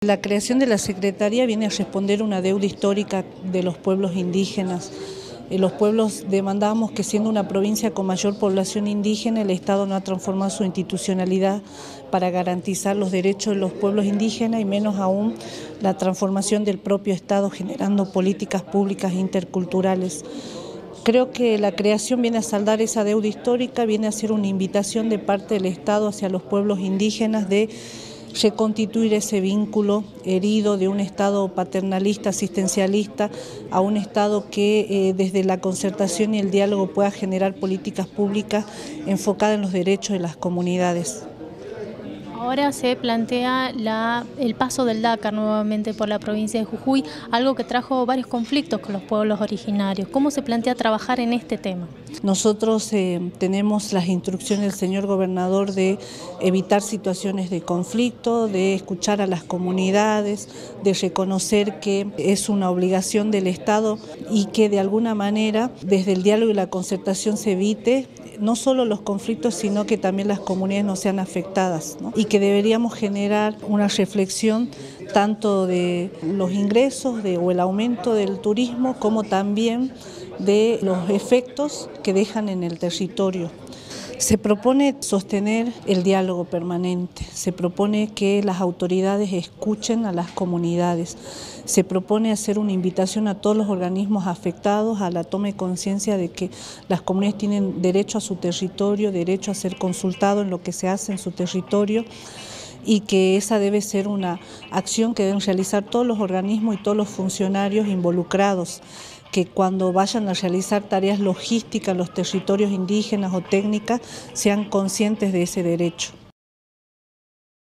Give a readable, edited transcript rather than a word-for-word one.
La creación de la Secretaría viene a responder una deuda histórica de los pueblos indígenas. Los pueblos demandamos que, siendo una provincia con mayor población indígena, el Estado no ha transformado su institucionalidad para garantizar los derechos de los pueblos indígenas y menos aún la transformación del propio Estado generando políticas públicas interculturales. Creo que la creación viene a saldar esa deuda histórica, viene a ser una invitación de parte del Estado hacia los pueblos indígenas de reconstituir ese vínculo herido de un Estado paternalista, asistencialista, a un Estado que desde la concertación y el diálogo pueda generar políticas públicas enfocadas en los derechos de las comunidades. Ahora se plantea el paso del Dakar nuevamente por la provincia de Jujuy, algo que trajo varios conflictos con los pueblos originarios. ¿Cómo se plantea trabajar en este tema? Nosotros tenemos las instrucciones del señor gobernador de evitar situaciones de conflicto, de escuchar a las comunidades, de reconocer que es una obligación del Estado y que de alguna manera desde el diálogo y la concertación se evite no solo los conflictos, sino que también las comunidades no sean afectadas, ¿no? Y que deberíamos generar una reflexión tanto de los ingresos o el aumento del turismo, como también de los efectos que dejan en el territorio. Se propone sostener el diálogo permanente, se propone que las autoridades escuchen a las comunidades, se propone hacer una invitación a todos los organismos afectados a la toma de conciencia de que las comunidades tienen derecho a su territorio, derecho a ser consultados en lo que se hace en su territorio, y que esa debe ser una acción que deben realizar todos los organismos y todos los funcionarios involucrados, que cuando vayan a realizar tareas logísticas en los territorios indígenas o técnicas sean conscientes de ese derecho.